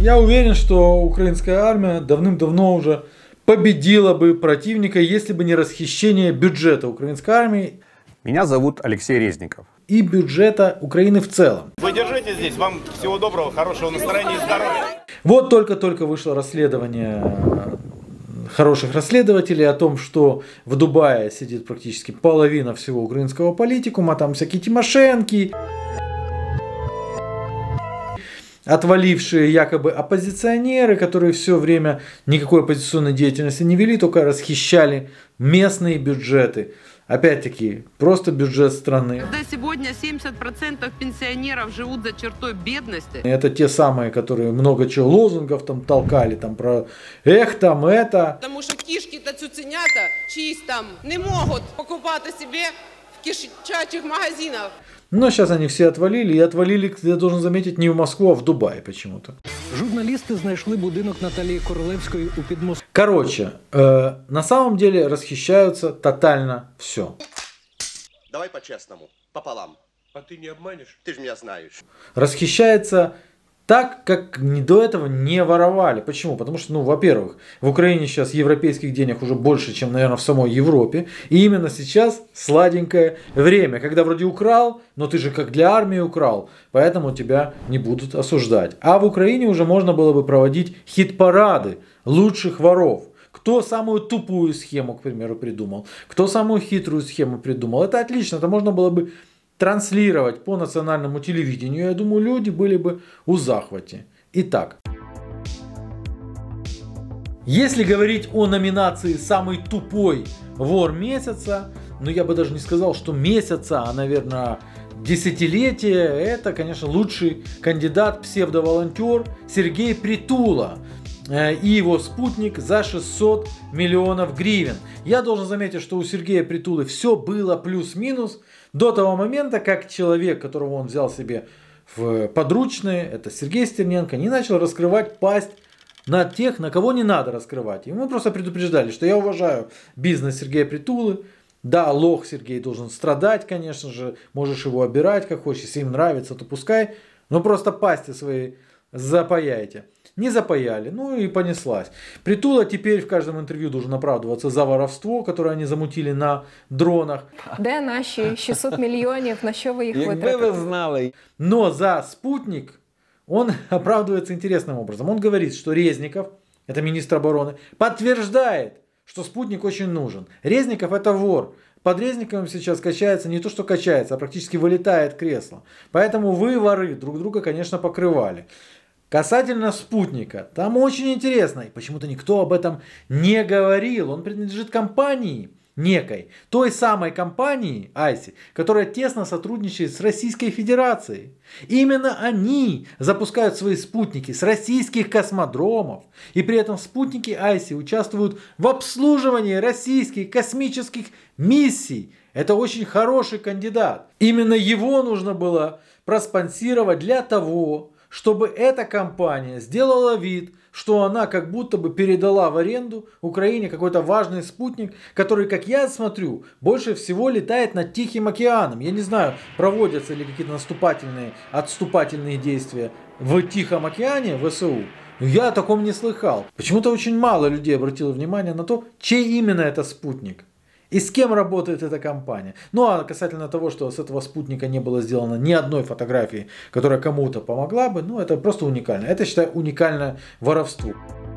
Я уверен, что украинская армия давным-давно уже победила бы противника, если бы не расхищение бюджета украинской армии. Меня зовут Алексей Резников. И бюджета Украины в целом. Вы держитесь здесь. Вам всего доброго, хорошего настроения и здоровья. Вот только-только вышло расследование хороших расследователей о том, что в Дубае сидит практически половина всего украинского политикума, там всякие Тимошенки, отвалившие якобы оппозиционеры, которые все время никакой оппозиционной деятельности не вели, только расхищали местные бюджеты. Опять-таки, просто бюджет страны. Когда сегодня 70% пенсионеров живут за чертой бедности. Это те самые, которые много чего лозунгов там толкали, там про эх, там это. Тому що кішки та цуценята чиїсь там не можуть покупати собі в кишачих магазинах. Но сейчас они все отвалили, и отвалили, я должен заметить, не в Москву, а в Дубай почему-то. Журналісти знайшли будинок Наталії Королевської у Підмосков'ї. Короче, на самом деле расхищаются тотально все. Давай по-честному, пополам. А ты не обманешь? Ты же меня знаешь. Расхищается так, как до этого не воровали. Почему? Потому что, во-первых, в Украине сейчас европейских денег уже больше, чем, наверное, в самой Европе. И именно сейчас сладенькое время, когда вроде украл, но ты же как для армии украл, поэтому тебя не будут осуждать. А в Украине уже можно было бы проводить хит-парады лучших воров. Кто самую тупую схему, к примеру, придумал, кто самую хитрую схему придумал. Это отлично, это можно было бы транслировать по национальному телевидению. Я думаю, люди были бы у захвате. Итак, если говорить о номинации «Самый тупой вор месяца», я бы даже не сказал, что месяца, а, наверное, десятилетия, это, конечно, лучший кандидат, псевдоволонтер Сергей Притула и его спутник за 600 миллионов гривен. Я должен заметить, что у Сергея Притулы все было плюс-минус до того момента, как человек, которого он взял себе в подручные, это Сергей Стерненко, не начал раскрывать пасть на тех, на кого не надо раскрывать. И мы просто предупреждали, что я уважаю бизнес Сергея Притулы. Да, лох Сергей должен страдать, конечно же, можешь его обирать как хочешь, если им нравится, то пускай, но просто пасти свои запаяйте. Не запаяли, и понеслась. Притула теперь в каждом интервью должен оправдываться за воровство, которое они замутили на дронах. Де наші 600 мільйонів, на що ви їх витратили? Якби ви знали. Но за спутник он оправдывается интересным образом. Он говорит, что Резников, это министр обороны, подтверждает, что спутник очень нужен. Резников это вор. Под Резниковым сейчас качается не то, что качается, а практически вылетает кресло. Поэтому вы, воры, друг друга, конечно, покрывали. Касательно спутника, там очень интересно, и почему-то никто об этом не говорил. Он принадлежит компании некой, той самой компании ICI, которая тесно сотрудничает с Российской Федерацией. Именно они запускают свои спутники с российских космодромов, и при этом спутники ICI участвуют в обслуживании российских космических миссий. Это очень хороший кандидат. Именно его нужно было проспонсировать для того, чтобы эта компания сделала вид, что она как будто бы передала в аренду Украине какой-то важный спутник, который, как я смотрю, больше всего летает над Тихим океаном. Я не знаю, проводятся ли какие-то отступательные действия в Тихом океане, в ВСУ. Но я о таком не слыхал. Почему-то очень мало людей обратило внимание на то, чей именно это спутник. И с кем работает эта компания. А касательно того, что с этого спутника не было сделано ни одной фотографии, которая кому-то помогла бы, это просто уникально. Это, считаю, уникальное воровство.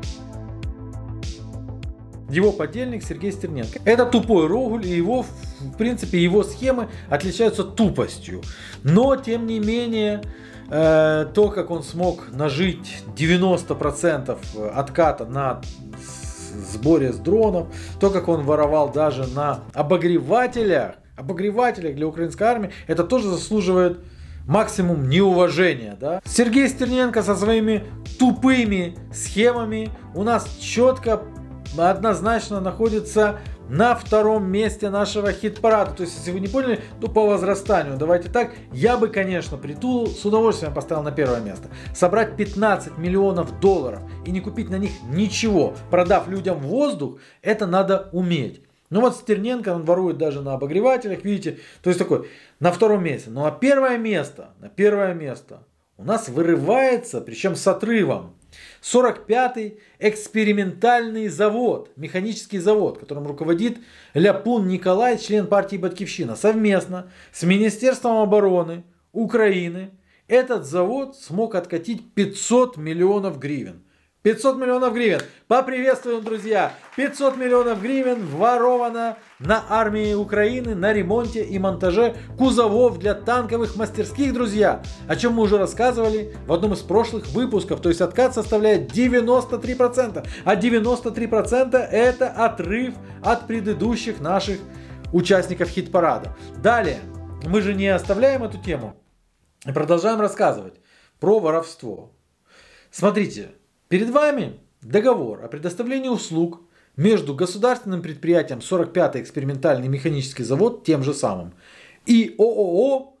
Его подельник Сергей Стерненко. Это тупой Рогуль, и в принципе, его схемы отличаются тупостью. Но, тем не менее, то, как он смог нажить 90% отката на сборе с дронов, то, как он воровал даже на обогревателях для украинской армии, это тоже заслуживает максимум неуважения. Да? Сергей Стерненко со своими тупыми схемами у нас четко, однозначно находится на втором месте нашего хит-парада. То есть, если вы не поняли, то по возрастанию, давайте так, я бы, конечно, Притулу с удовольствием поставил на первое место. Собрать 15 миллионов долларов и не купить на них ничего, продав людям воздух, это надо уметь. Стерненко, он ворует даже на обогревателях, видите, то есть такой, на втором месте. На первое место у нас вырывается, причем с отрывом, 45-й экспериментальный завод, механический завод, которым руководит Ляпун Николай, член партии «Батькивщина», совместно с Министерством обороны Украины этот завод смог откатить 500 миллионов гривен. 500 миллионов гривен. Поприветствуем, друзья. 500 миллионов гривен воровано на армии Украины на ремонте и монтаже кузовов для танковых мастерских, друзья. О чем мы уже рассказывали в одном из прошлых выпусков. То есть откат составляет 93%. А 93% это отрыв от предыдущих наших участников хит-парада. Далее. Мы же не оставляем эту тему. И продолжаем рассказывать про воровство. Смотрите. Перед вами договор о предоставлении услуг между государственным предприятием 45-й экспериментальный механический завод, тем же самым, и ООО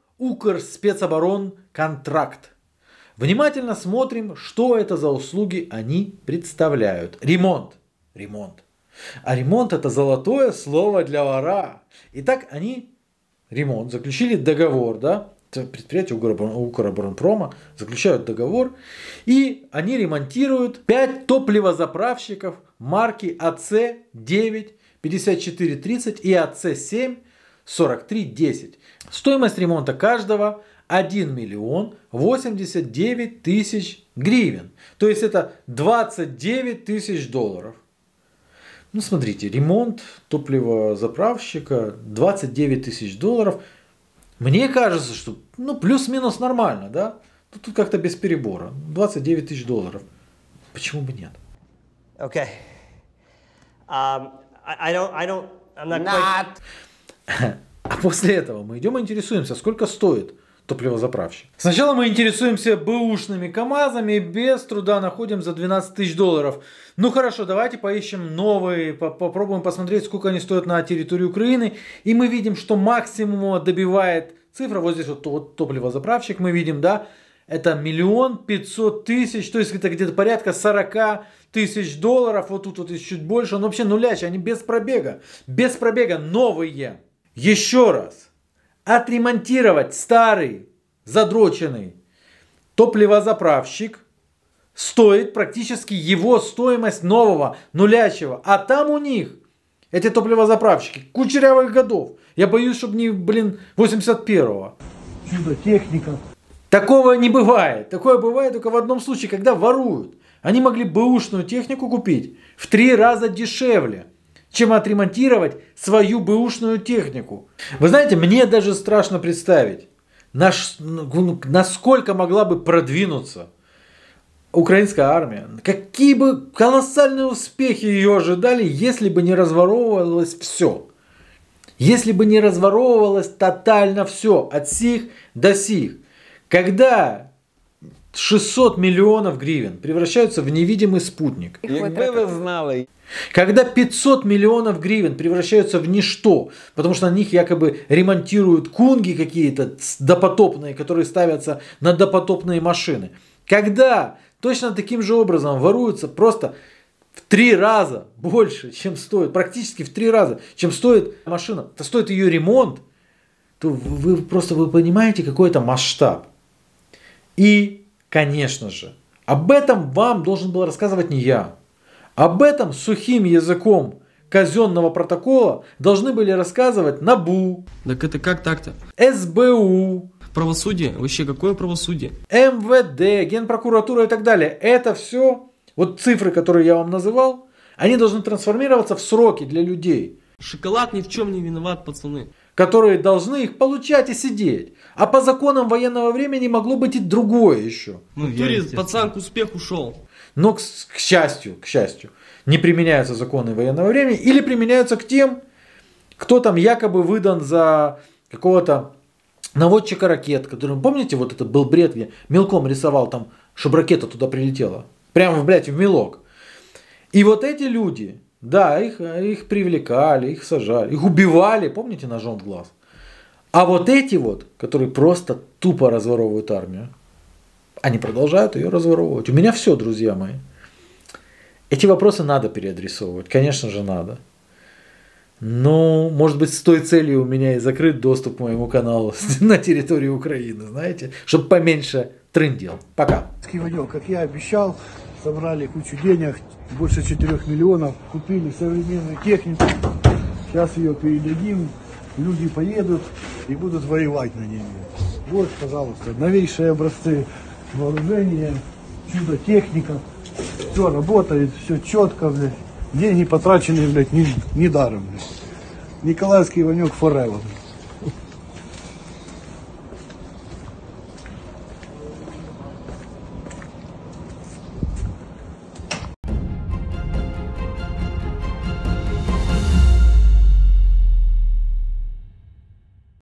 «Укрспецоборонконтракт». Внимательно смотрим, что это за услуги они представляют. Ремонт. Ремонт. А ремонт — это золотое слово для вора. Итак, они заключили договор, да? Предприятия Укроборонпрома заключают договор, и они ремонтируют 5 топливозаправщиков марки АЦ-9 5430 и АЦ-7 4310. Стоимость ремонта каждого 1 миллион 89 тысяч гривен. То есть это 29 тысяч долларов. Ну смотрите, ремонт топливозаправщика 29 тысяч долларов. Мне кажется, что плюс-минус нормально, да? Тут как-то без перебора. 29 тысяч долларов. Почему бы нет? Okay. I'm not quite... А после этого мы идем и интересуемся, сколько стоит топливозаправщик. Сначала мы интересуемся бэушными КАМАЗами и без труда находим за 12 тысяч долларов. Ну хорошо, давайте поищем новые, попробуем посмотреть, сколько они стоят на территории Украины. И мы видим, что максимум добивает цифра, вот здесь вот топливозаправщик мы видим, да, это 1 500 000, то есть это где-то порядка 40 тысяч долларов, вот тут вот чуть больше, но вообще нулячие, они без пробега, новые. Еще раз. Отремонтировать старый, задроченный топливозаправщик стоит практически его стоимость нового, нулячего. А там у них эти топливозаправщики кучерявых годов. Я боюсь, чтобы не, 81-го. Чудо-техника. Такого не бывает. Такое бывает только в одном случае, когда воруют. Они могли бэушную технику купить в 3 раза дешевле, чем отремонтировать свою бэушную технику. Вы знаете, мне даже страшно представить, насколько могла бы продвинуться украинская армия. Какие бы колоссальные успехи ее ожидали, если бы не разворовывалось все. Если бы не разворовывалось тотально все, от сих до сих. Когда 600 миллионов гривен превращаются в невидимый спутник. Якби ви знали. Когда 500 миллионов гривен превращаются в ничто, потому что на них якобы ремонтируют кунги какие-то допотопные, которые ставятся на допотопные машины. Когда точно таким же образом воруются просто в 3 раза больше, чем стоит, практически в 3 раза, чем стоит машина, то стоит ее ремонт, то вы понимаете, какой это масштаб. И, конечно же, об этом вам должен был рассказывать не я. Об этом сухим языком казенного протокола должны были рассказывать НАБУ. Так это как так-то? СБУ. Правосудие? Вообще какое правосудие? МВД, Генпрокуратура и так далее. Это все, вот цифры, которые я вам называл, они должны трансформироваться в сроки для людей. Шоколад ни в чем не виноват, пацаны. Которые должны их получать и сидеть. А по законам военного времени могло быть и другое еще. В туре пацан к успеху шел. Но, к счастью, не применяются законы военного времени или применяются к тем, кто там якобы выдан за какого-то наводчика ракет, который, помните, вот это был бред, где мелком рисовал там, чтобы ракета туда прилетела. Прямо, в мелок. И вот эти люди, да, их привлекали, их сажали, их убивали, помните, ножом в глаз. А вот эти вот, которые просто тупо разворовывают армию, они продолжают ее разворовывать. У меня все, друзья мои. Эти вопросы надо переадресовывать. Конечно же, надо. Но, может быть, с той целью у меня и закрыт доступ к моему каналу на территории Украины, знаете, чтобы поменьше трындел. Пока. Как я обещал, собрали кучу денег, больше 4 миллионов, купили современную технику. Сейчас ее передадим, люди поедут и будут воевать на ней. Вот, пожалуйста, новейшие образцы вооружения, чудо-техника. Все работает, все четко, блядь. Деньги потрачены, блядь, не даром, блядь. Николаевский Иванюк forever.